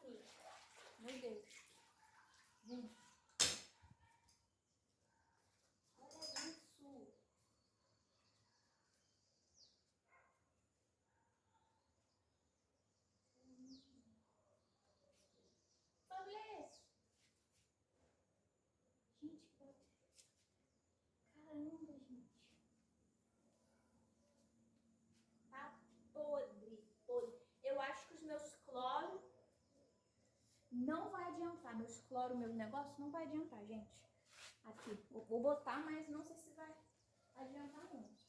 aqui. Meu Deus. Gente. Olha isso. Olha isso. Gente, caramba, gente. Tá podre, podre. Eu acho que os meus cloros não vai adiantar. Meus cloros, meu negócio não vai adiantar, gente. Aqui, eu vou botar, mas não sei se vai adiantar muito.